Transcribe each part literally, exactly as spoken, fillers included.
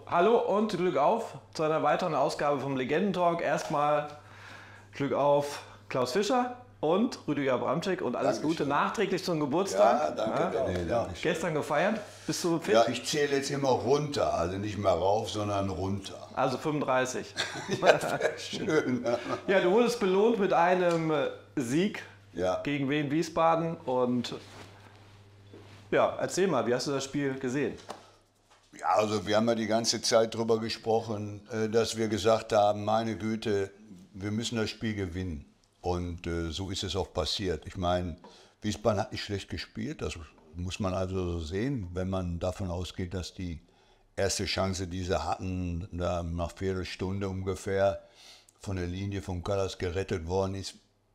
hallo und Glück auf zu einer weiteren Ausgabe vom Legendentalk. Erstmal Glück auf Klaus Fischer und Rüdiger Bramczyk und alles Dankeschön. Gute nachträglich zum Geburtstag. Ja, danke. Ja, Nee, ja. Gestern gefeiert. Bist du fit? Ja, ich zähle jetzt immer runter, also nicht mehr rauf, sondern runter. Also fünfunddreißig. Ja, schön. Ja, du wurdest belohnt mit einem Sieg Ja. gegen Wien Wiesbaden und ja, erzähl mal, wie hast du das Spiel gesehen? Ja, also wir haben ja die ganze Zeit darüber gesprochen, dass wir gesagt haben, meine Güte, wir müssen das Spiel gewinnen. Und äh, so ist es auch passiert. Ich meine, Wiesbaden hat nicht schlecht gespielt, das muss man also so sehen, wenn man davon ausgeht, dass die erste Chance, die sie hatten, da nach Viertelstunde ungefähr von der Linie von Callas gerettet worden ist,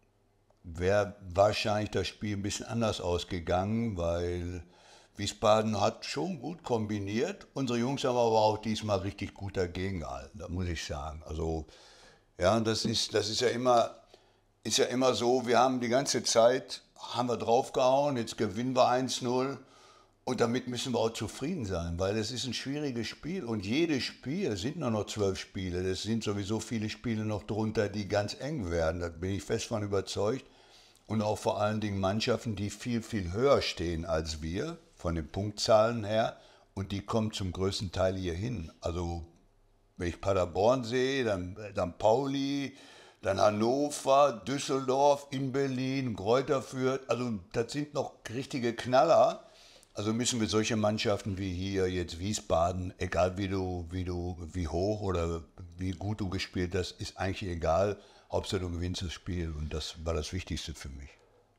wäre wahrscheinlich das Spiel ein bisschen anders ausgegangen, weil Wiesbaden hat schon gut kombiniert. Unsere Jungs haben aber auch diesmal richtig gut dagegen gehalten, das muss ich sagen. Also, ja, das ist, das ist ja immer, ist ja immer so, wir haben die ganze Zeit, haben wir draufgehauen, jetzt gewinnen wir eins null und damit müssen wir auch zufrieden sein, weil es ist ein schwieriges Spiel und jedes Spiel, es sind nur noch zwölf Spiele, es sind sowieso viele Spiele noch drunter, die ganz eng werden, da bin ich fest von überzeugt. Und auch vor allen Dingen Mannschaften, die viel, viel höher stehen als wir, von den Punktzahlen her. Und die kommen zum größten Teil hier hin. Also wenn ich Paderborn sehe, dann, dann Pauli, dann Hannover, Düsseldorf, in Berlin, Greuther Fürth. Also das sind noch richtige Knaller. Also müssen wir solche Mannschaften wie hier jetzt Wiesbaden, egal wie du, wie du, wie hoch oder wie gut du gespielt hast, ist eigentlich egal. Hauptsache du gewinnst das Spiel und das war das Wichtigste für mich.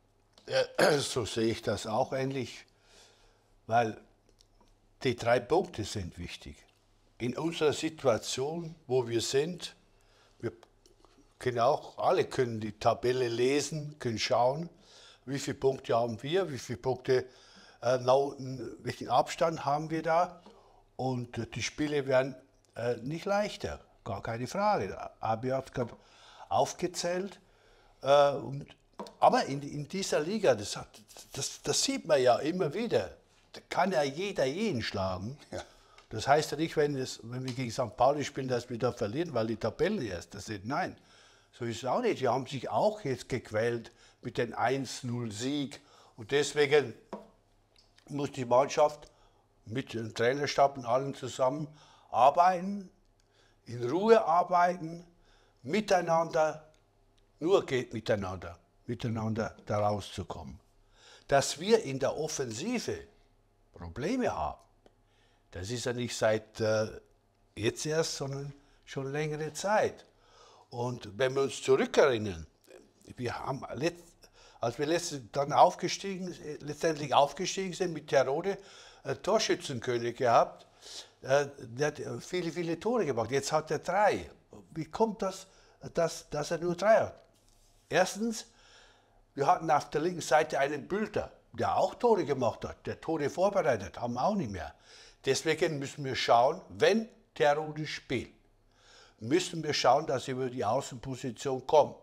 Ja, so sehe ich das auch ähnlich, weil die drei Punkte sind wichtig. In unserer Situation, wo wir sind, wir können auch, alle können die Tabelle lesen, können schauen, wie viele Punkte haben wir, wie viele Punkte, äh, welchen Abstand haben wir da und äh, die Spiele werden äh, nicht leichter, gar keine Frage. Abi hat gerade aufgezählt. Äh, und, aber in, in dieser Liga, das, hat, das, das sieht man ja immer wieder, da kann ja jeder jeden schlagen. Ja. Das heißt ja nicht, wenn, es, wenn wir gegen Sankt Pauli spielen, dass wir da verlieren, weil die Tabellen erst das sind. Nein, so ist es auch nicht. Die haben sich auch jetzt gequält mit dem eins null Sieg. Und deswegen muss die Mannschaft mit dem Trainerstab und allen zusammen arbeiten, in Ruhe arbeiten, miteinander, nur geht miteinander, miteinander da rauszukommen. Dass wir in der Offensive Probleme haben, das ist ja nicht seit äh, jetzt erst, sondern schon längere Zeit. Und wenn wir uns zurückerinnern, wir haben letzt, als wir letzt, dann aufgestiegen, letztendlich aufgestiegen sind mit Terodde, äh, Torschützenkönig gehabt, äh, der hat viele, viele Tore gemacht. Jetzt hat er drei. Wie kommt das, dass, dass er nur drei hat? Erstens, wir hatten auf der linken Seite einen Bülter, der auch Tore gemacht hat, der Tore vorbereitet, haben wir auch nicht mehr. Deswegen müssen wir schauen, wenn Terodde spielt, müssen wir schauen, dass wir über die Außenposition kommen.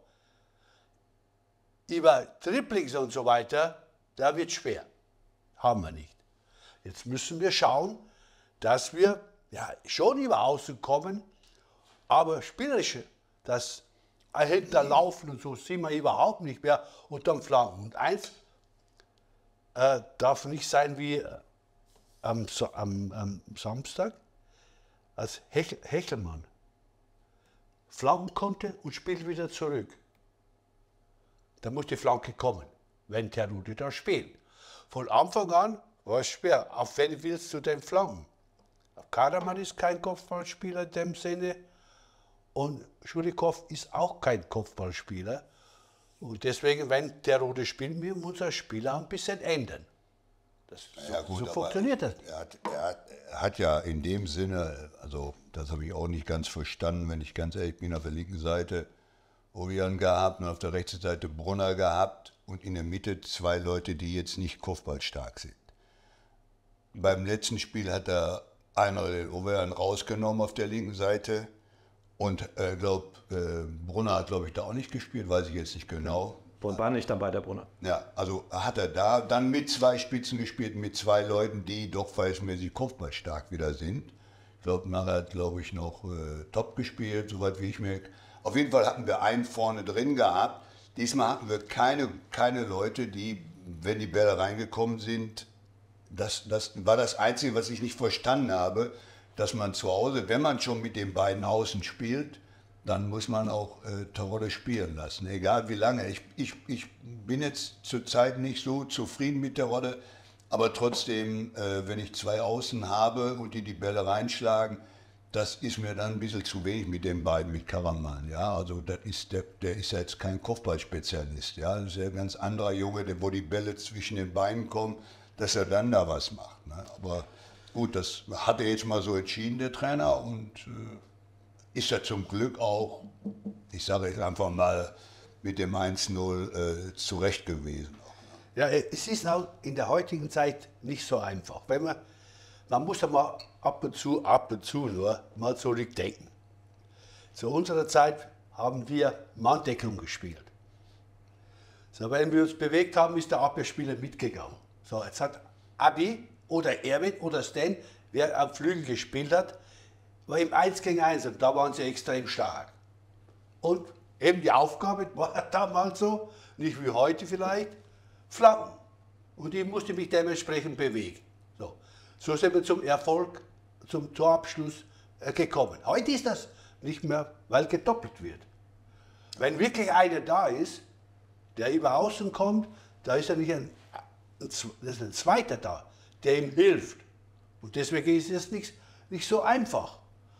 Über Dribblings und so weiter, da wird schwer. Haben wir nicht. Jetzt müssen wir schauen, dass wir ja, schon über Außen kommen, aber spielerische, das Hinterlaufen und so sehen wir überhaupt nicht mehr unterm Flanken. Und eins äh, darf nicht sein wie äh, am, am, am Samstag, als Hech, Hechelmann flanken konnte und spielt wieder zurück. Da muss die Flanke kommen, wenn Terodde da spielt. Von Anfang an war es schwer. Auf wen willst du denn flanken? Karaman ist kein Kopfballspieler in dem Sinne. Und Schurikow ist auch kein Kopfballspieler. Und deswegen, wenn Terodde spielt, müssen wir unser Spiel auch ein bisschen ändern. Das, so, Ja, gut, so funktioniert das. Er hat, er, hat, er hat ja in dem Sinne, also das habe ich auch nicht ganz verstanden, wenn ich ganz ehrlich bin, auf der linken Seite Orion gehabt und auf der rechten Seite Brunner gehabt und in der Mitte zwei Leute, die jetzt nicht kopfballstark sind. Beim letzten Spiel hat er einer den Orion rausgenommen auf der linken Seite. Und äh, glaub, äh, Brunner hat, glaube ich, da auch nicht gespielt, weiß ich jetzt nicht genau. Und war nicht dabei, der Brunner. Ja, also hat er da dann mit zwei Spitzen gespielt, mit zwei Leuten, die doch verhältnismäßig kopfballstark wieder sind. Ich glaube, nachher hat, glaube ich, noch äh, top gespielt, soweit wie ich mir... Auf jeden Fall hatten wir einen vorne drin gehabt. Diesmal hatten wir keine, keine Leute, die, wenn die Bälle reingekommen sind, das, das war das Einzige, was ich nicht verstanden habe, dass man zu Hause, wenn man schon mit den beiden Außen spielt, dann muss man auch äh, Terodde spielen lassen, egal wie lange. Ich, ich, ich bin jetzt zurzeit nicht so zufrieden mit Terodde, aber trotzdem, äh, wenn ich zwei Außen habe und die die Bälle reinschlagen, das ist mir dann ein bisschen zu wenig mit den beiden, mit Karaman. Ja, also das ist, der, der ist ja jetzt kein Kopfballspezialist. Ja, das ist ja ein ganz anderer Junge, der, wo die Bälle zwischen den Beinen kommen, dass er dann da was macht. Ne? Aber gut, das hat er jetzt mal so entschieden, der Trainer, und äh, ist ja zum Glück auch, ich sage jetzt einfach mal, mit dem eins null äh, zurecht gewesen. Ja, es ist auch in der heutigen Zeit nicht so einfach. Wenn man, man muss ja mal ab und zu, ab und zu nur mal zurückdenken. Zu unserer Zeit haben wir Manndeckung gespielt. So, wenn wir uns bewegt haben, ist der Abwehrspieler mitgegangen. So, jetzt hat Abi oder Erwin oder Stan, wer am Flügel gespielt hat, war im eins gegen eins und da waren sie extrem stark. Und eben die Aufgabe war damals so, nicht wie heute vielleicht, Flanken. Und ich musste mich dementsprechend bewegen. So, so sind wir zum Erfolg, zum Torabschluss äh, gekommen. Heute ist das nicht mehr, weil gedoppelt wird. Wenn wirklich einer da ist, der über außen kommt, da ist ja nicht ein, ein, das ist ein zweiter da, der ihm hilft. Und deswegen ist es nicht, nicht so einfach.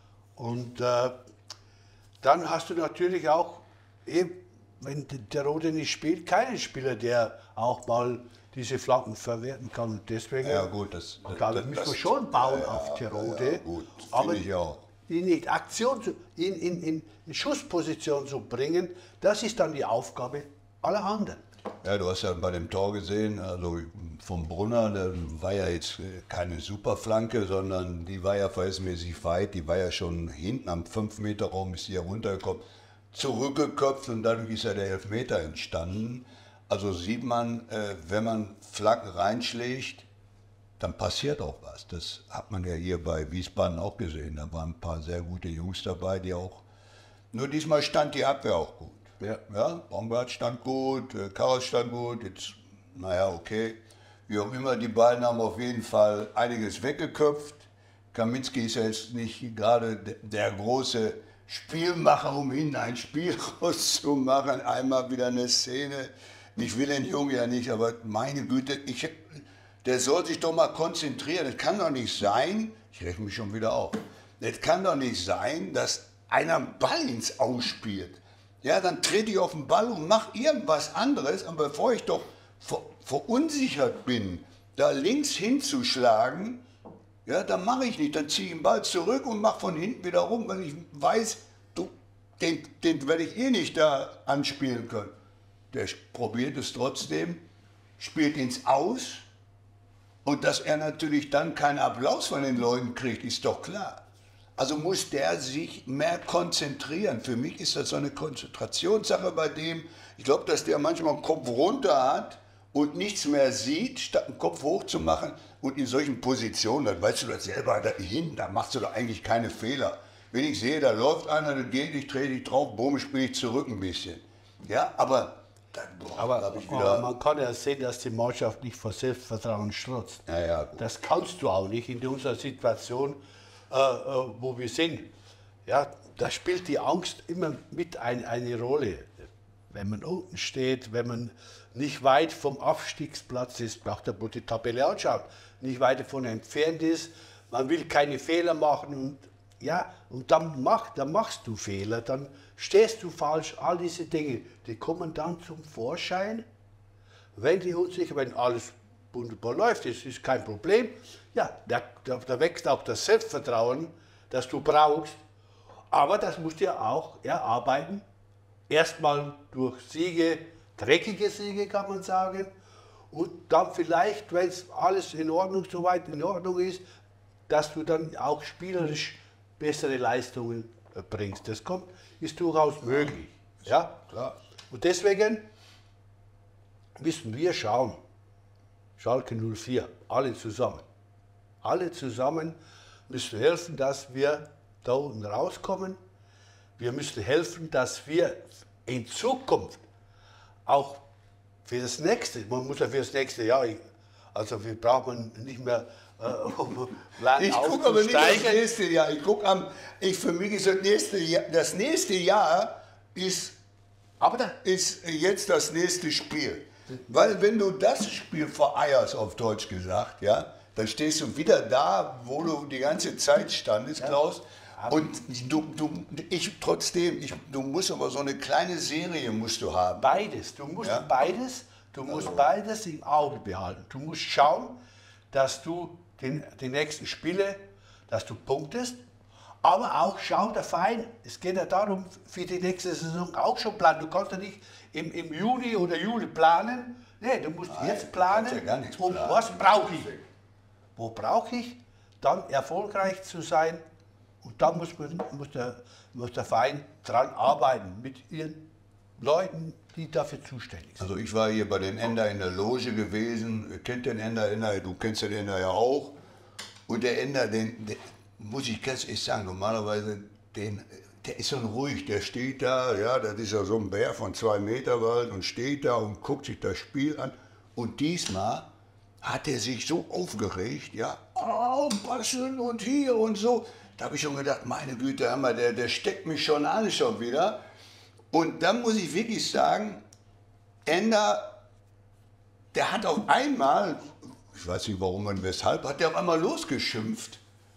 Und äh, dann hast du natürlich auch, eben, wenn der Rote nicht spielt, keinen Spieler, der auch mal diese Flanken verwerten kann. Und deswegen Ja gut, das, das, da das, müssen wir das, schon bauen ja, auf Terodde. Ja, gut, aber ich auch. ihn in Aktion, zu, in, in, in Schussposition zu bringen, das ist dann die Aufgabe aller anderen. Ja, du hast ja bei dem Tor gesehen, also vom Brunner, da war ja jetzt keine Superflanke, sondern die war ja verhältnismäßig weit, die war ja schon hinten am fünf Meter Raum, ist die ja runtergekommen, zurückgeköpft und dadurch ist ja der Elfmeter entstanden. Also sieht man, äh, wenn man Flanken reinschlägt, dann passiert auch was. Das hat man ja hier bei Wiesbaden auch gesehen. Da waren ein paar sehr gute Jungs dabei, die auch, nur diesmal stand die Abwehr auch gut. Ja. Ja, Baumgart stand gut, äh, Karas stand gut, jetzt, naja, okay. Wie auch immer, die beiden haben auf jeden Fall einiges weggeköpft. Kaminski ist ja jetzt nicht gerade der, der große Spielmacher, um hinten ein Spiel rauszumachen. Einmal wieder eine Szene. Ich will den Jungen ja nicht, aber meine Güte, ich, der soll sich doch mal konzentrieren. Es kann doch nicht sein, ich rechne mich schon wieder auf, es kann doch nicht sein, dass einer einen Ball ins Ausspielt. Ja, dann trete ich auf den Ball und mache irgendwas anderes, aber bevor ich doch ver verunsichert bin, da links hinzuschlagen, ja, dann mache ich nicht. Dann ziehe ich den Ball zurück und mache von hinten wieder rum, weil ich weiß, du, den, den werde ich eh nicht da anspielen können. Der probiert es trotzdem, spielt ins Aus, und dass er natürlich dann keinen Applaus von den Leuten kriegt, ist doch klar. Also muss der sich mehr konzentrieren. Für mich ist das so eine Konzentrationssache bei dem. Ich glaube, dass der manchmal den Kopf runter hat und nichts mehr sieht, statt den Kopf hoch zu machen. Und in solchen Positionen, dann weißt du das selber, da hinten, da machst du doch eigentlich keine Fehler. Wenn ich sehe, da läuft einer, dann geht, ich drehe dich drauf, boom, spiele ich zurück ein bisschen. Ja, aber dann boah, Aber, ich wieder, aber man kann ja sehen, dass die Mannschaft nicht vor Selbstvertrauen strotzt. ja, ja, gut. Das kannst du auch nicht in unserer Situation, äh, äh, wo wir sind. Ja, da spielt die Angst immer mit ein, eine Rolle. Wenn man unten steht, wenn man nicht weit vom Aufstiegsplatz ist, braucht er bloß die Tabelle anschauen, nicht weit davon entfernt ist, man will keine Fehler machen und ja, und dann, mach, dann machst du Fehler, dann stehst du falsch, all diese Dinge, die kommen dann zum Vorschein, wenn die unsicher, wenn alles wunderbar läuft, das ist kein Problem, ja, da, da, da wächst auch das Selbstvertrauen, das du brauchst, aber das musst du ja auch erarbeiten, erstmal durch Siege, dreckige Siege kann man sagen, und dann vielleicht, wenn es alles in Ordnung, soweit in Ordnung ist, dass du dann auch spielerisch bessere Leistungen bringst. Das kommt, ist durchaus möglich. Ja? Klar. Und deswegen müssen wir schauen, Schalke null vier, alle zusammen, alle zusammen müssen helfen, dass wir da unten rauskommen. Wir müssen helfen, dass wir in Zukunft auch für das nächste, man muss ja für das nächste Jahr, also wir brauchen nicht mehr äh, um Ich gucke aber nicht aufs nächste Jahr. Ich gucke am, ich, für mich ist das nächste Jahr, das nächste Jahr ist, aber da, ist jetzt das nächste Spiel. Weil wenn du das Spiel vereierst, auf Deutsch gesagt, ja, dann stehst du wieder da, wo du die ganze Zeit standest, Klaus. Und du, du, ich trotzdem, ich, du musst aber so eine kleine Serie musst du haben. Beides, du musst Ja? beides, du musst also. beides im Auge behalten. Du musst schauen, dass du den, die nächsten Spiele, dass du punktest, aber auch schau der Verein, es geht ja darum, für die nächste Saison auch schon planen. Du kannst ja nicht im, im Juni oder Juli planen, nee, du musst Nein, jetzt planen, ja gar nichts planen. Und was brauche ich? Wo brauche ich, dann erfolgreich zu sein? Und da muss, man, muss, der, muss der Verein dran arbeiten, mit ihren Leuten, die dafür zuständig sind. Also ich war hier bei den Ender in der Loge gewesen, ihr kennt den Ender, Ender, du kennst den Ender ja auch. Und der Ender, den, den muss ich ganz ehrlich sagen, normalerweise, den, der ist so ruhig, der steht da, ja, das ist ja so ein Bär von zwei Meter weit und steht da und guckt sich das Spiel an. Und diesmal hat er sich so aufgeregt, ja, aufpassen und hier und so. Da habe ich schon gedacht, meine Güte, der, der steckt mich schon an schon wieder. Und dann muss ich wirklich sagen, Ender, der hat auf einmal, ich weiß nicht warum und weshalb, hat der auf einmal losgeschimpft.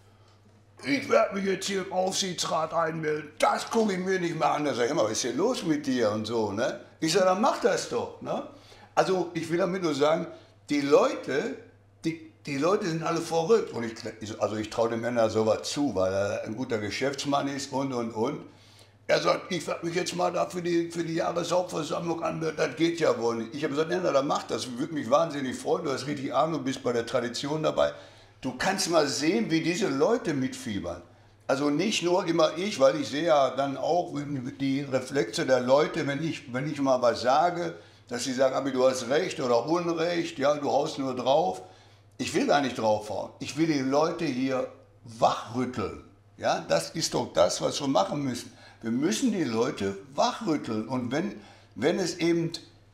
Ich werde mich jetzt hier im Aufsichtsrat einmelden, das gucke ich mir nicht mehr an. Da sag ich immer, was ist hier los mit dir und so, ne? Ich sage, dann mach das doch, ne? Also ich will damit nur sagen, die Leute, die, die Leute sind alle verrückt. Und ich, also ich traue dem Ender sowas zu, weil er ein guter Geschäftsmann ist und, und, und. Er sagt, ich werde mich jetzt mal da für die, für die Jahreshauptversammlung anmelden, das geht ja wohl nicht. Ich habe gesagt, Ender, dann mach das, würde mich wahnsinnig freuen, du hast richtig Ahnung, du bist bei der Tradition dabei. Du kannst mal sehen, wie diese Leute mitfiebern. Also nicht nur immer ich, weil ich sehe ja dann auch die Reflexe der Leute, wenn ich, wenn ich mal was sage, dass sie sagen, Abi, du hast Recht oder Unrecht, ja, du haust nur drauf. Ich will gar nicht draufhauen. Ich will die Leute hier wachrütteln. Ja, das ist doch das, was wir machen müssen. Wir müssen die Leute wachrütteln. Und wenn, wenn es eben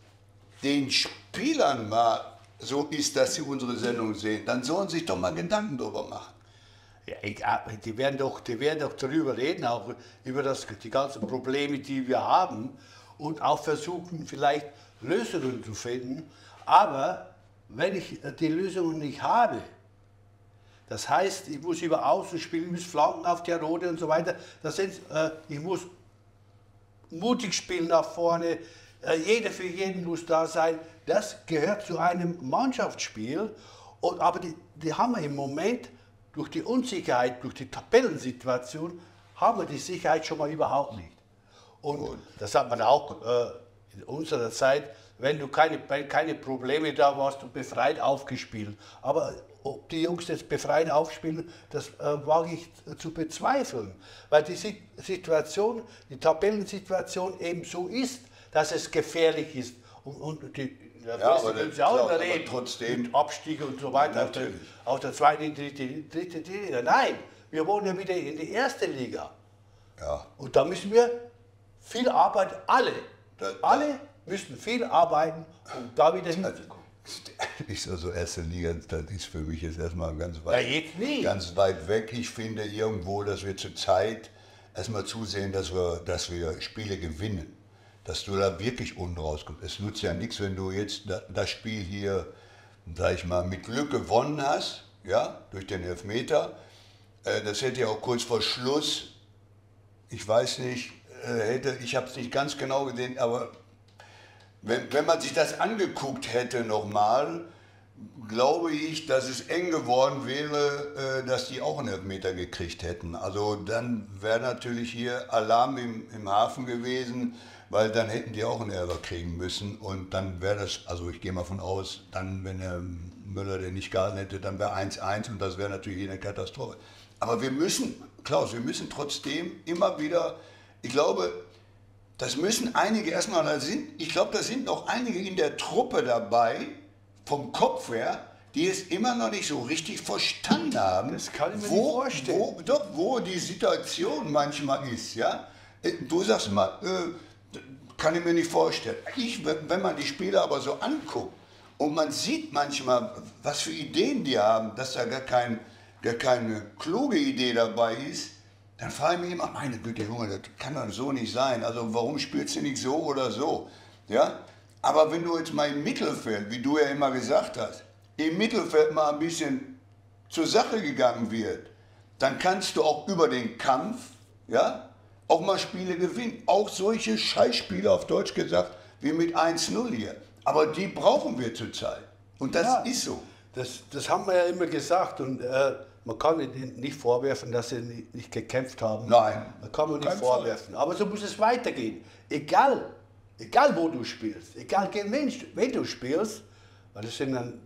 den Spielern mal so ist, dass sie unsere Sendung sehen, dann sollen sie sich doch mal Gedanken darüber machen. Ja, ich, die, werden doch, die werden doch darüber reden, auch über das, die ganzen Probleme, die wir haben und auch versuchen, vielleicht Lösungen zu finden. Aber wenn ich die Lösungen nicht habe, das heißt, ich muss über Außen spielen, ich muss Flanken auf der Rote und so weiter, das sind, äh, ich muss mutig spielen nach vorne, äh, jeder für jeden muss da sein. Das gehört zu einem Mannschaftsspiel, und, aber die, die haben wir im Moment durch die Unsicherheit, durch die Tabellensituation, haben wir die Sicherheit schon mal überhaupt nicht. Und Gut. das hat man auch äh, in unserer Zeit, wenn du keine, keine Probleme da warst, du befreit aufgespielt. Aber ob die Jungs jetzt befreit aufspielen, das äh, wage ich zu bezweifeln. Weil die Situation, die Tabellensituation eben so ist, dass es gefährlich ist. Und, und die, da ja, aber das, ja auch klar, reden, trotzdem, mit Abstiege und so weiter, auf der, auf der zweiten, dritte, dritte Liga. Nein, wir wollen ja wieder in die erste Liga. Ja. Und da müssen wir viel arbeiten, alle, da, alle müssen viel arbeiten, um da wieder hinzukommen. Ich sage so, erste Liga, das ist für mich jetzt erstmal ganz weit, ja, jetzt nicht. ganz weit weg. Ich finde irgendwo, dass wir zur Zeit erstmal zusehen, dass wir, dass wir Spiele gewinnen. Dass du da wirklich unten rauskommst. Es nutzt ja nichts, wenn du jetzt das Spiel hier, sag ich mal, mit Glück gewonnen hast, ja, durch den Elfmeter. Das hätte ja auch kurz vor Schluss, ich weiß nicht, hätte, ich habe es nicht ganz genau gesehen, aber wenn, wenn man sich das angeguckt hätte nochmal, glaube ich, dass es eng geworden wäre, dass die auch einen Elfmeter gekriegt hätten. Also dann wäre natürlich hier Alarm im, im Hafen gewesen, weil dann hätten die auch einen Elfer kriegen müssen und dann wäre das, also ich gehe mal von aus, dann, wenn der Müller den nicht gehalten hätte, dann wäre eins eins und das wäre natürlich eine Katastrophe. Aber wir müssen, Klaus, wir müssen trotzdem immer wieder, ich glaube, das müssen einige erstmal, da sind, ich glaube, da sind noch einige in der Truppe dabei, vom Kopf her, die es immer noch nicht so richtig verstanden haben, Das kann ich mir wo, nicht vorstellen. Wo, doch, wo die Situation manchmal ist. Ja? Du sagst mal, äh, kann ich mir nicht vorstellen. Ich, wenn man die Spieler aber so anguckt und man sieht manchmal, was für Ideen die haben, dass da gar, kein, gar keine kluge Idee dabei ist, dann frage ich mich immer, meine Güte, Junge, das kann doch so nicht sein. Also warum spielst du nicht so oder so? Ja? Aber wenn du jetzt mal im Mittelfeld, wie du ja immer gesagt hast, im Mittelfeld mal ein bisschen zur Sache gegangen wird, dann kannst du auch über den Kampf, ja, auch mal Spiele gewinnen. Auch solche Scheißspiele, auf Deutsch gesagt, wie mit eins null hier. Aber die brauchen wir zurzeit. Und das Ja. ist so. Das, das haben wir ja immer gesagt und äh, man kann ihnen nicht vorwerfen, dass sie nicht, nicht gekämpft haben. Nein. Man kann man nicht Kein vorwerfen. Aber so muss es weitergehen. Egal, egal wo du spielst, egal gegen wen, wen du spielst, weil es sind dann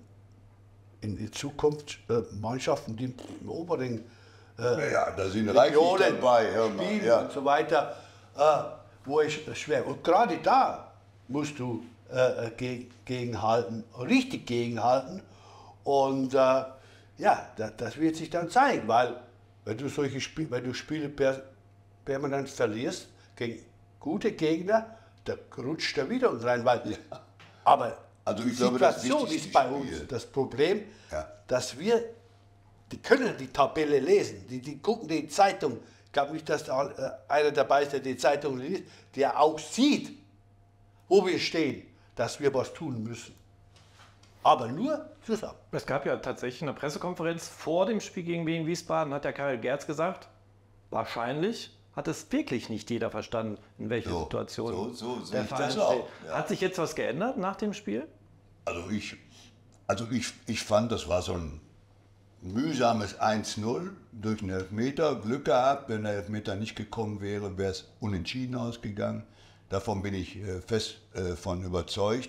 in der Zukunft äh, Mannschaften, die im oberen äh, Ja, da sind reichlich Regionen dabei. Hör mal, spielen ja. und so weiter, äh, wo es schwer. Und gerade da musst du äh, ge gegenhalten, richtig gegenhalten. Und äh, ja, das, das wird sich dann zeigen, weil wenn du solche Spiele, wenn du Spiele per, permanent verlierst gegen gute Gegner, da rutscht er wieder und rein. Weil, Ja. Aber Also ich die glaube, das Situation wichtigste ist bei Spiel. uns das Problem, Ja. dass wir, die können die Tabelle lesen, die, die gucken die Zeitung. Ich glaube nicht, dass da äh, einer dabei ist, der die Zeitung liest, der auch sieht, wo wir stehen, dass wir was tun müssen. Aber nur zusammen. Es gab ja tatsächlich eine Pressekonferenz vor dem Spiel gegen Wien Wiesbaden, hat der Karel Gerz gesagt, wahrscheinlich hat es wirklich nicht jeder verstanden, in welcher So, Situation so- so sehe der ich Verein das auch, steht. ja. Hat sich jetzt was geändert nach dem Spiel? Also ich, also ich, ich fand, das war so ein mühsames eins null durch einen Elfmeter. Glück gehabt, wenn der Elfmeter nicht gekommen wäre, wäre es unentschieden ausgegangen. Davon bin ich äh, fest äh, von überzeugt.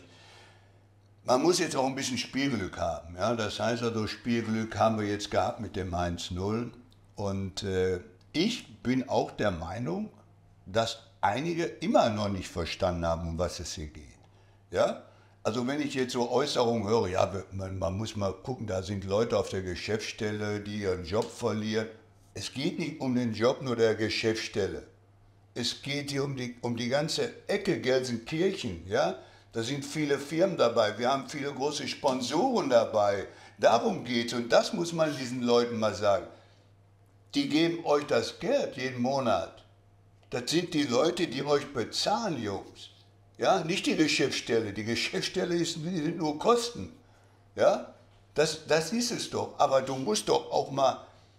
Man muss jetzt auch ein bisschen Spielglück haben. Ja? Das heißt also, Spielglück haben wir jetzt gehabt mit dem eins null. Und äh, ich bin auch der Meinung, dass einige immer noch nicht verstanden haben, um was es hier geht. Ja? Also wenn ich jetzt so Äußerungen höre, ja, man, man muss mal gucken, da sind Leute auf der Geschäftsstelle, die ihren Job verlieren. Es geht nicht um den Job nur der Geschäftsstelle. Es geht hier um die, um die ganze Ecke Gelsenkirchen. Ja? Da sind viele Firmen dabei, wir haben viele große Sponsoren dabei. Darum geht es und das muss man diesen Leuten mal sagen. Die geben euch das Geld jeden Monat. Das sind die Leute, die euch bezahlen, Jungs. Ja, nicht die Geschäftsstelle. Die Geschäftsstelle ist, die sind nur Kosten. Ja, das, das ist es doch. Aber du musst doch auch mal,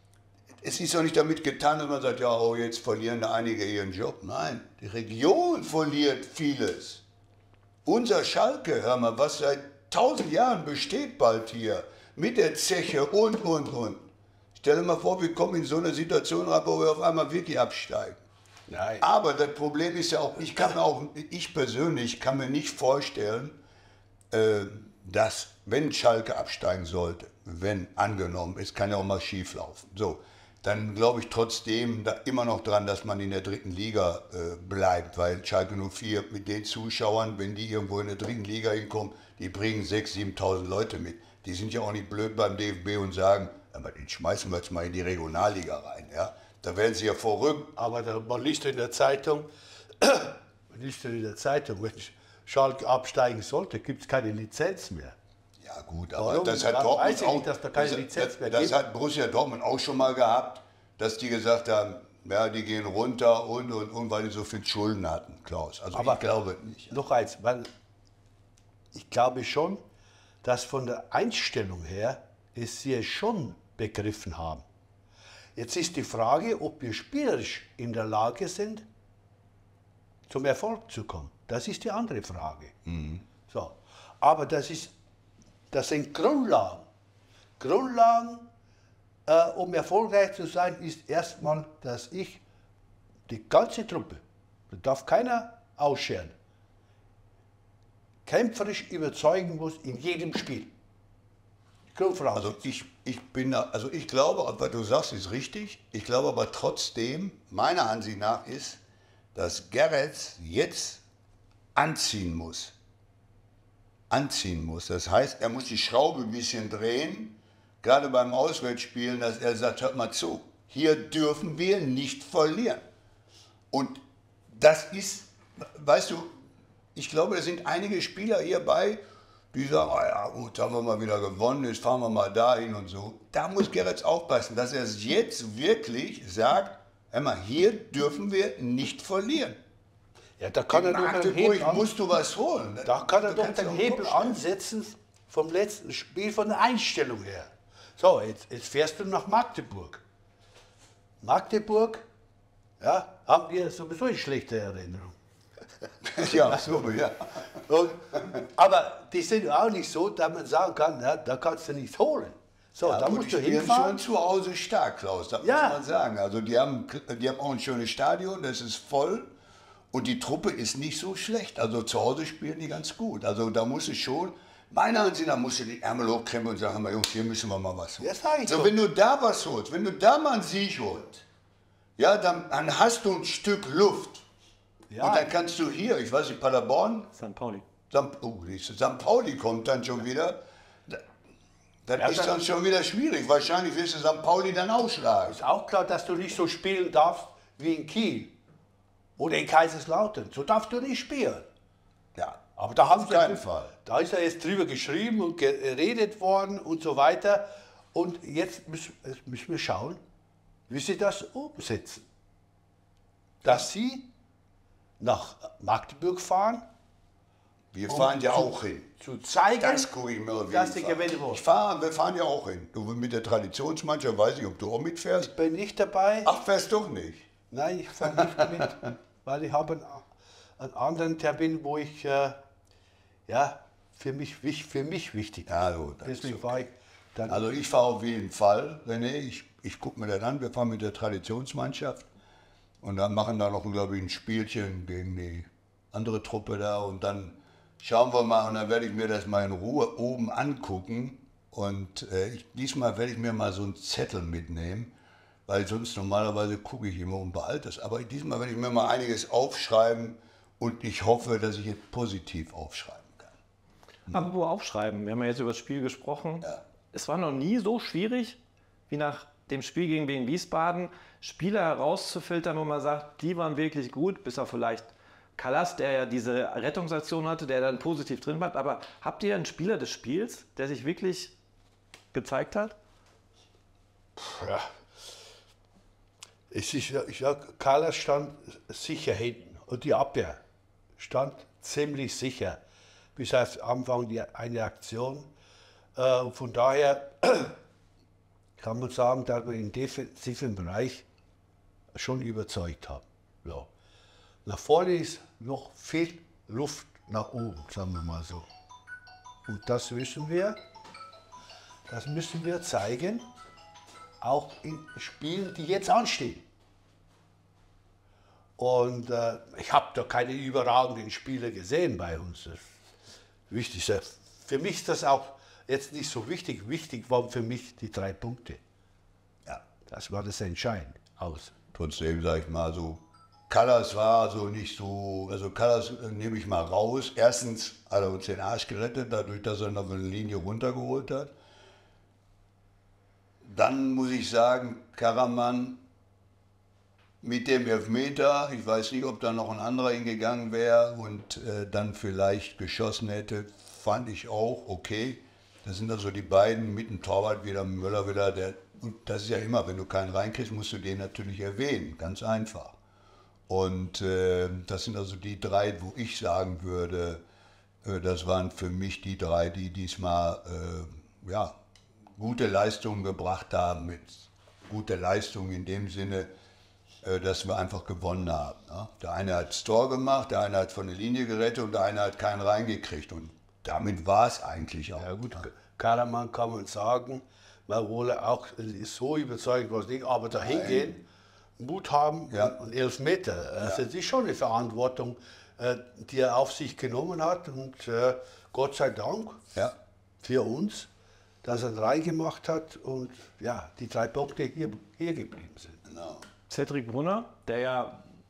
es ist doch nicht damit getan, dass man sagt, ja, oh, jetzt verlieren da einige ihren Job. Nein, die Region verliert vieles. Unser Schalke, hör mal, was seit tausend Jahren besteht bald hier, mit der Zeche und, und, und. Stell dir mal vor, wir kommen in so eine Situation rein, wo wir auf einmal wirklich absteigen. Nein. Aber das Problem ist ja auch, ich kann mir auch, ich persönlich kann mir nicht vorstellen, äh, dass, wenn Schalke absteigen sollte, wenn angenommen, es kann ja auch mal schief laufen, so, dann glaube ich trotzdem da immer noch dran, dass man in der dritten Liga äh, bleibt, weil Schalke null vier mit den Zuschauern, wenn die irgendwo in der dritten Liga hinkommen, die bringen sechstausend, siebentausend Leute mit. Die sind ja auch nicht blöd beim D F B und sagen, aber den schmeißen wir jetzt mal in die Regionalliga rein, ja. Da werden sie ja verrückt. Aber da, man liest in der Zeitung, man liest in der Zeitung, wenn Schalke absteigen sollte, gibt es keine Lizenz mehr. Ja gut, aber Warum? das hat Weiß Dortmund ich nicht, auch, dass da keine das, Lizenz das, mehr das gibt. hat Borussia Dortmund auch schon mal gehabt, dass die gesagt haben, ja, die gehen runter und, und, und, weil die so viel Schulden hatten, Klaus. Also Aber ich glaube nicht. Noch eins, weil ich glaube schon, dass von der Einstellung her es sie schon begriffen haben. Jetzt ist die Frage, ob wir spielerisch in der Lage sind, zum Erfolg zu kommen. Das ist die andere Frage. So. Aber das, ist, das sind Grundlagen. Grundlagen, äh, um erfolgreich zu sein, ist erstmal, dass ich die ganze Truppe, da darf keiner ausscheren, kämpferisch überzeugen muss in jedem Spiel. Grundvoraussetzung. Also ich, ich bin, da- also ich glaube, was du sagst, ist richtig. Ich glaube aber trotzdem, meiner Ansicht nach ist, dass Gerrits jetzt anziehen muss. anziehen muss. Das heißt, er muss die Schraube ein bisschen drehen, gerade beim Auswärtsspielen, dass er sagt, hört mal zu, hier dürfen wir nicht verlieren. Und das ist, weißt du, ich glaube, es sind einige Spieler hierbei, die sagen, oh ja gut, haben wir mal wieder gewonnen, jetzt fahren wir mal dahin und so. Da muss Geretz aufpassen, dass er es jetzt wirklich sagt, hör mal, hier dürfen wir nicht verlieren. Ja, da kann In er doch den Magdeburg Hebel, an, musst du was holen. da kann er Du doch kannst den auch Hebel vorstellen. ansetzen vom letzten Spiel, von der Einstellung her. So, jetzt, jetzt fährst du nach Magdeburg. Magdeburg, ja, haben wir sowieso eine schlechte Erinnerung. Ja, so, ja. Und, aber die sind auch nicht so, dass man sagen kann, ja, da kannst du nichts holen. So, Ja, da gut, musst die du spielen hinfahren. schon zu Hause stark, Klaus, das Ja. muss man sagen. Also die haben, die haben auch ein schönes Stadion, das ist voll und die Truppe ist nicht so schlecht. Also zu Hause spielen die ganz gut. Also da muss es schon, meiner Ansicht nach, musst du die Ärmel hochkrempeln und sagen, Jungs, hier müssen wir mal was holen. Ja, sag ich so, doch. wenn du da was holst, wenn du da mal einen Sieg holst, ja, dann, dann hast du ein Stück Luft. Ja. Und dann kannst du hier, ich weiß nicht, Paderborn, Sankt Pauli. Sankt, oh, siehst du, Sankt Pauli kommt dann schon wieder. Da- Das Ja, ist dann- dann schon wieder schwierig. Wahrscheinlich wirst du Sankt Pauli dann ausschlagen. Ist auch klar, dass du nicht so spielen darfst wie in Kiel oder in Kaiserslautern. So darfst du nicht spielen. Ja, Aber da haben auf sie keinen jetzt- Fall. Da ist ja jetzt drüber geschrieben und geredet worden und so weiter. Und jetzt müssen, jetzt müssen wir schauen, wie sie das umsetzen. Dass sie nach Magdeburg fahren, Wir um fahren ja zu- auch hin. zu zeigen, Das gucke ich mir auf dass jeden sie Fall. gewinnen wollen. Ich fahre, wir fahren ja auch hin. Du mit der Traditionsmannschaft, weiß ich, ob du auch mitfährst. Ich bin nicht dabei. Ach, fährst doch nicht. Nein, ich fahre nicht mit, weil ich habe einen, einen anderen Termin, wo ich, äh, ja, für mich, wich- für mich wichtig Ja, gut, das ist Deswegen okay. fahre ich dann. Also ich fahre auf jeden Fall, René, ich, ich gucke mir das an, wir fahren mit der Traditionsmannschaft und dann machen da noch, glaube ich, ein Spielchen gegen die andere Truppe da und dann schauen wir mal und dann werde ich mir das mal in Ruhe oben angucken und äh, ich, diesmal werde ich mir mal so einen Zettel mitnehmen, weil sonst normalerweise gucke ich immer und behalte es, aber diesmal werde ich mir mal einiges aufschreiben und ich hoffe, dass ich jetzt positiv aufschreiben kann. Apropos aufschreiben, wir haben ja jetzt über das Spiel gesprochen. Es war noch nie so schwierig, wie nach dem Spiel gegen Wien Wiesbaden, Spieler herauszufiltern, wo man sagt, die waren wirklich gut, bis auf vielleicht Kallas, der ja diese Rettungsaktion hatte, der dann positiv drin bleibt. Aber habt ihr einen Spieler des Spiels, der sich wirklich gezeigt hat? Ja. Es ist, ja, ich sag, Carla stand sicher hinten und die Abwehr stand ziemlich sicher, bis auf Anfang die, eine Aktion. Äh, und von daher kann man sagen, dass wir im defensiven Bereich schon überzeugt haben. Ja. Nach vorne ist noch viel Luft nach oben, sagen wir mal so. Und das müssen wir, das müssen wir zeigen, auch in Spielen, die jetzt anstehen. Und äh, ich habe da keine überragenden Spieler gesehen bei uns. Das wichtig ist, für mich ist das auch jetzt nicht so wichtig. Wichtig waren für mich die drei Punkte. Ja. Das war das Entscheidende. Aus. Trotzdem, sag ich mal, so, Callas war so nicht so, also Callas äh, nehme ich mal raus. Erstens hat er uns den Arsch gerettet, dadurch, dass er noch eine Linie runtergeholt hat. Dann muss ich sagen, Karaman mit dem Elfmeter, ich weiß nicht, ob da noch ein anderer hingegangen wäre und äh, dann vielleicht geschossen hätte, fand ich auch okay. Das sind also die beiden mit dem Torwart wieder, Möller wieder, der, und das ist ja immer, wenn du keinen reinkriegst, musst du den natürlich erwähnen, ganz einfach. Und äh, das sind also die drei, wo ich sagen würde, äh, das waren für mich die drei, die diesmal äh, ja, gute Leistungen gebracht haben, mit guter Leistung in dem Sinne, äh, dass wir einfach gewonnen haben. Ne? Der eine hat das Tor gemacht, der eine hat von der Linie gerettet und der eine hat keinen reingekriegt. Und damit war es eigentlich auch. Ja gut, Karaman kann man sagen, weil wohl auch ist so überzeugt was nicht, aber da hingehen, Mut haben Ja. und Elfmeter. Also das ist schon eine Verantwortung, äh, die er auf sich genommen hat und äh, Gott sei Dank Ja. für uns, dass er reingemacht hat und ja, die drei Punkte hier, hier geblieben sind. Genau. Cedric Brunner, der ja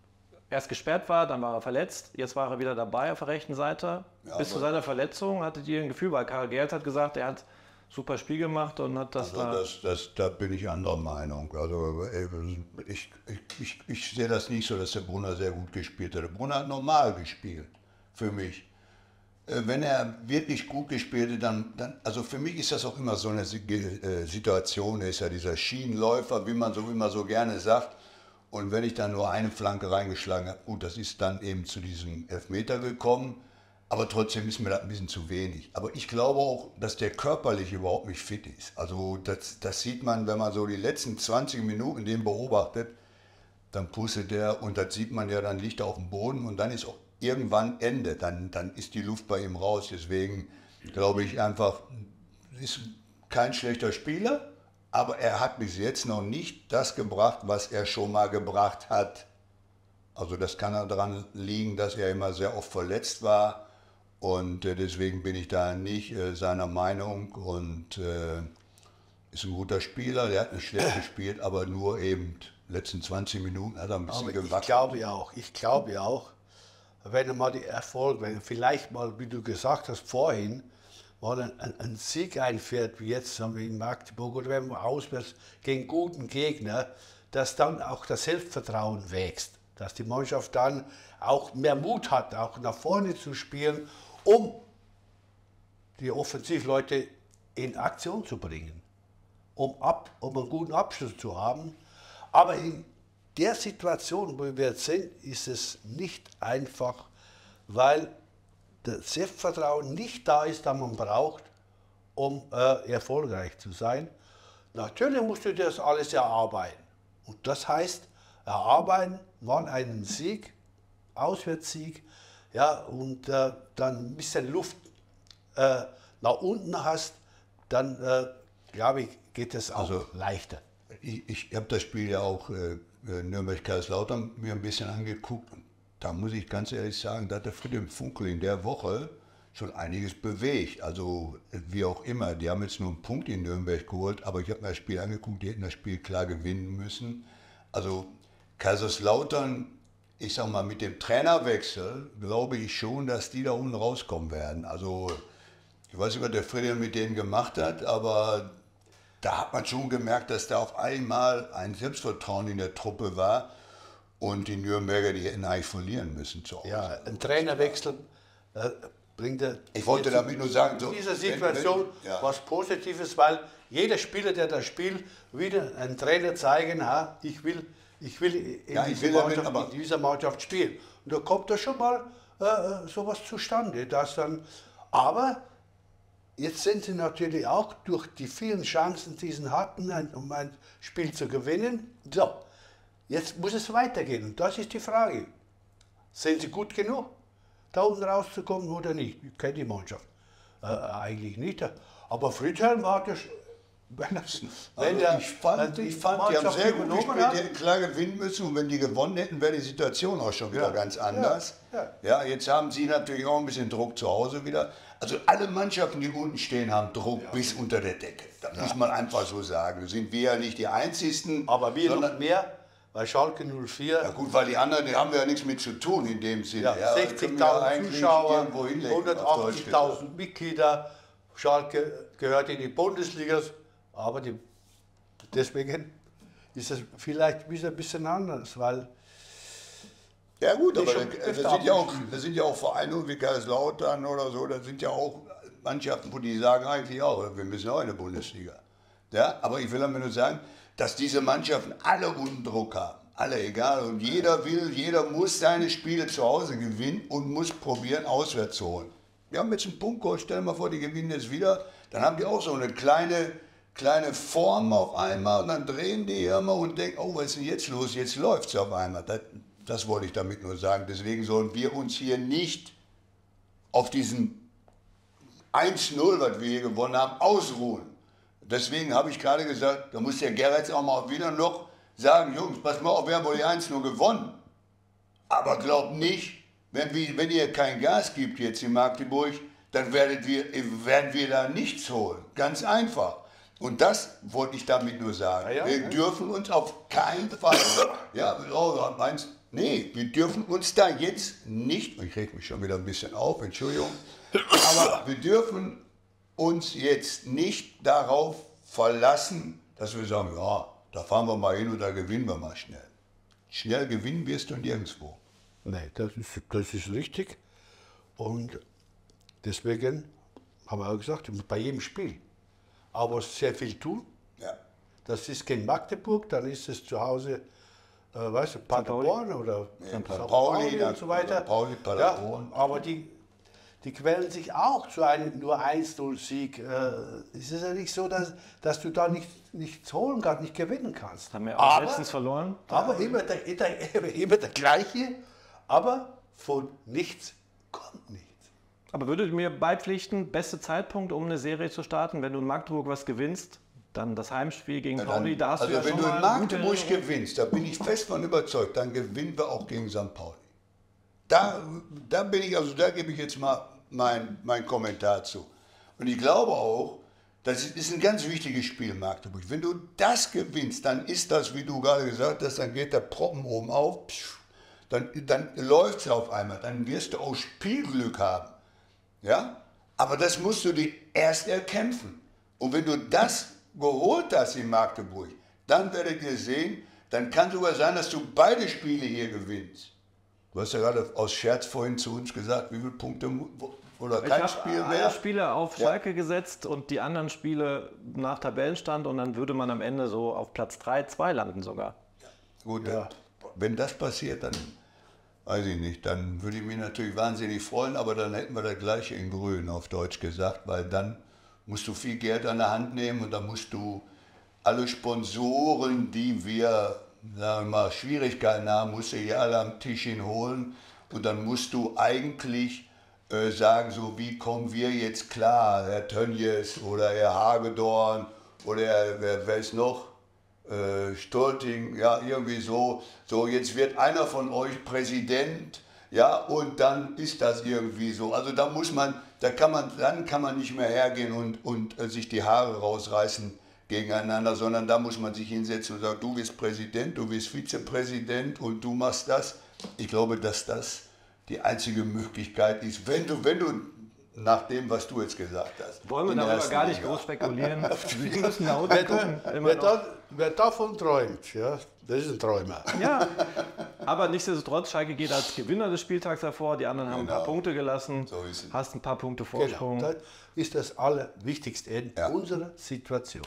erst gesperrt war, dann war er verletzt, jetzt war er wieder dabei auf der rechten Seite. Ja, Bis zu seiner Verletzung hattet ihr ein Gefühl, weil Karl Gerhardt hat gesagt, er hat super Spiel gemacht und hat das Also da... das, das, da bin ich anderer Meinung. Also ich, ich, ich, ich sehe das nicht so, dass der Brunner sehr gut gespielt hat. Der Brunner hat normal gespielt, für mich. Wenn er wirklich gut gespielt hat, dann, dann, also für mich ist das auch immer so eine Situation, er ist ja dieser Schienenläufer, wie man so immer so gerne sagt. Und wenn ich dann nur eine Flanke reingeschlagen habe, gut, das ist dann eben zu diesem Elfmeter gekommen, aber trotzdem ist mir das ein bisschen zu wenig. Aber ich glaube auch, dass der körperlich überhaupt nicht fit ist. Also das, das sieht man, wenn man so die letzten zwanzig Minuten den beobachtet, dann pustet der und das sieht man ja, dann liegt er auf dem Boden und dann ist auch irgendwann Ende, dann, dann ist die Luft bei ihm raus. Deswegen glaube ich einfach, ist kein schlechter Spieler, aber er hat bis jetzt noch nicht das gebracht, was er schon mal gebracht hat. Also das kann daran liegen, dass er immer sehr oft verletzt war und deswegen bin ich da nicht äh, seiner Meinung und äh, ist ein guter Spieler, der hat nicht schlecht gespielt, aber nur eben letzten zwanzig Minuten hat er ein bisschen gewackelt. Ich glaube auch, ich glaube auch, wenn er mal die Erfolg, wenn er vielleicht mal, wie du gesagt hast vorhin, mal ein, ein Sieg einfährt, wie jetzt haben wir in Magdeburg oder wenn wir auswärts gegen guten Gegner, dass dann auch das Selbstvertrauen wächst, dass die Mannschaft dann auch mehr Mut hat, auch nach vorne zu spielen, um die Offensivleute in Aktion zu bringen, um, ab, um einen guten Abschluss zu haben. Aber in der Situation, wo wir jetzt sind, ist es nicht einfach, weil das Selbstvertrauen nicht da ist, das man braucht, um äh, erfolgreich zu sein. Natürlich musst du das alles erarbeiten. Und das heißt, erarbeiten, wann einen Sieg, Auswärtssieg, ja, und äh, dann ein bisschen Luft äh, nach unten hast, dann, äh, glaube ich, geht es auch Also, leichter. Ich, ich habe das Spiel ja auch äh, Nürnberg-Kaiserslautern mir ein bisschen angeguckt. Und da muss ich ganz ehrlich sagen, da hat der Friedhelm Funkel in der Woche schon einiges bewegt. Also wie auch immer, die haben jetzt nur einen Punkt in Nürnberg geholt, aber ich habe mir das Spiel angeguckt, die hätten das Spiel klar gewinnen müssen. Also Kaiserslautern, ich sag mal, mit dem Trainerwechsel glaube ich schon, dass die da unten rauskommen werden. Also ich weiß nicht, was der Friedhelm mit denen gemacht hat, aber da hat man schon gemerkt, dass da auf einmal ein Selbstvertrauen in der Truppe war und die Nürnberger, die hätten eigentlich verlieren müssen zu Hause. Ja, ein Trainerwechsel äh, bringt er Ich wollte damit nur sagen, so, in dieser Situation wenn, wenn, ja. was Positives, weil jeder Spieler, der das spielt, wieder ein Trainer zeigen, ha, ich will, ich will, in, Ja, ich dieser will Mannschaft, damit, in dieser Mannschaft spielen. Und da kommt da schon mal äh, sowas zustande, dass dann, aber jetzt sind sie natürlich auch durch die vielen Chancen, die sie hatten, ein, um ein Spiel zu gewinnen. So, jetzt muss es weitergehen. Und das ist die Frage. Sind sie gut genug, da unten rauszukommen oder nicht? Ich kenne die Mannschaft äh, eigentlich nicht. Aber Friedhelm war das, wenn, das, wenn Also der, ich fand, ich fand die haben Mannschaft sehr gut übernommen gespielt, hat, die hätten klar gewinnen müssen und wenn die gewonnen hätten, wäre die Situation auch schon wieder Ja, ganz anders. ja, Ja, jetzt haben sie natürlich auch ein bisschen Druck zu Hause wieder. Also alle Mannschaften, die unten stehen, haben Druck bis unter der Decke. Das muss man einfach so sagen. Da sind wir ja nicht die Einzigen. aber wir sondern, noch mehr, bei Schalke null vier. Ja gut, weil die anderen, die haben wir ja nichts mit zu tun in dem Sinne. Ja, Ja, sechzigtausend Zuschauer, irgendwo hinlegen, auf Deutsch hundertachtzigtausend Mitglieder. Schalke gehört in die Bundesliga, aber die, deswegen ist es vielleicht ein bisschen anders, weil Ja gut, aber schon da, öfter da, sind ja auch, abgeschrieben. da sind ja auch Vereine wie Kaiserslautern oder so, da sind ja auch Mannschaften, wo die sagen eigentlich auch, wir müssen auch in der Bundesliga. Ja, aber ich will damit nur sagen, dass diese Mannschaften alle unten Druck haben. Alle, egal. Und jeder will, jeder muss seine Spiele zu Hause gewinnen und muss probieren, auswärts zu holen. Wir haben jetzt einen Punkt geholt, stell dir mal vor, die gewinnen jetzt wieder. Dann haben die auch so eine kleine, kleine Form auf einmal und dann drehen die immer und denken, oh, was ist denn jetzt los? Jetzt läuft es auf einmal. Das, das wollte ich damit nur sagen. Deswegen sollen wir uns hier nicht auf diesen eins null, was wir hier gewonnen haben, ausruhen. Deswegen habe ich gerade gesagt, da muss der Gerrits auch mal wieder noch sagen, Jungs, pass mal auf, wir haben wohl die eins null gewonnen. Aber glaubt nicht, wenn, wir, wenn ihr kein Gas gibt jetzt in Magdeburg, dann werdet wir, werden wir da nichts holen. Ganz einfach. Und das wollte ich damit nur sagen. Ja, ja, wir ja. dürfen uns auf keinen Fall, ja, oh, meinst, nee, wir dürfen uns da jetzt nicht, ich reg mich schon wieder ein bisschen auf, Entschuldigung, aber wir dürfen uns jetzt nicht darauf verlassen, dass wir sagen, ja, da fahren wir mal hin und da gewinnen wir mal schnell. Schnell gewinnen wirst du nirgendwo. Nee, das ist, das ist richtig. Und deswegen haben wir auch gesagt, bei jedem Spiel. Aber sehr viel tun. Ja. Das ist gegen Magdeburg, dann ist es zu Hause, äh, weißt du, Paderborn oder Ja, Sankt Pauli, Pauli dann und so weiter. Pauli, Paderborn. Ja, aber die, die quälen sich auch zu einem nur eins null Sieg. Äh, es ist ja nicht so, dass, dass du da nicht, nichts holen kannst, nicht gewinnen kannst. Haben wir auch aber, letztens verloren. aber immer der, der, immer der gleiche, aber von nichts kommt nichts. Aber würdet ihr mir beipflichten, beste Zeitpunkt, um eine Serie zu starten, wenn du in Magdeburg was gewinnst, dann das Heimspiel gegen Ja, Pauli, dann, da hast also du ja wenn schon du mal in gute Magdeburg Erinnerungen. gewinnst, da bin ich fest von überzeugt, dann gewinnen wir auch gegen Sankt Pauli. Da, da bin ich, also da gebe ich jetzt mal mein, mein Kommentar zu. Und ich glaube auch, das ist ein ganz wichtiges Spiel in Magdeburg. Wenn du das gewinnst, dann ist das, wie du gerade gesagt hast, dann geht der Proppen oben auf, dann, dann läuft es auf einmal, dann wirst du auch Spielglück haben. Ja? Aber das musst du dir erst erkämpfen. Und wenn du das geholt hast in Magdeburg, dann werdet ihr sehen, dann kann sogar sein, dass du beide Spiele hier gewinnst. Du hast ja gerade aus Scherz vorhin zu uns gesagt, wie viele Punkte oder Ich kein habe Spiel alle mehr. Spiele auf Ja. Schalke gesetzt und die anderen Spiele nach Tabellenstand und dann würde man am Ende so auf Platz drei, zwei landen sogar. Gut, Ja. wenn das passiert, dann weiß ich nicht, dann würde ich mich natürlich wahnsinnig freuen, aber dann hätten wir das gleiche in Grün, auf Deutsch gesagt, weil dann musst du viel Geld an der Hand nehmen und dann musst du alle Sponsoren, die wir, sagen wir mal, Schwierigkeiten haben, musst du hier alle am Tisch hinholen und dann musst du eigentlich äh, sagen, so wie kommen wir jetzt klar, Herr Tönjes oder Herr Hagedorn oder Herr, wer, wer ist noch? Äh, Stolting, ja, irgendwie so, so jetzt wird einer von euch Präsident, ja, und dann ist das irgendwie so. Also da muss man, da kann man, dann kann man nicht mehr hergehen und, und äh, sich die Haare rausreißen gegeneinander, sondern da muss man sich hinsetzen und sagen, du bist Präsident, du bist Vizepräsident und du machst das. Ich glaube, dass das die einzige Möglichkeit ist, wenn du, wenn du nach dem, was du jetzt gesagt hast. Wollen wir in der darüber ersten gar nicht Liga. groß spekulieren. Wir müssen nach unten Wer, gucken. da, Immer wer, noch. da, wer davon träumt, ja, das ist ein Träumer. Ja, aber nichtsdestotrotz, Schalke geht als Gewinner des Spieltags hervor. Die anderen haben ein paar Genau. Punkte gelassen. So ist es. Hast ein paar Punkte Genau, Vorsprung. das ist das Allerwichtigste in Ja. unserer Situation.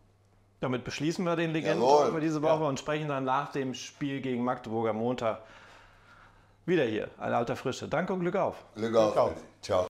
Damit beschließen wir den Legenden Jawohl. für diese Woche und sprechen dann nach dem Spiel gegen Magdeburg am Montag wieder hier. Eine alter Frische. Danke und Glück auf. Glück auf. Glück auf. Ciao.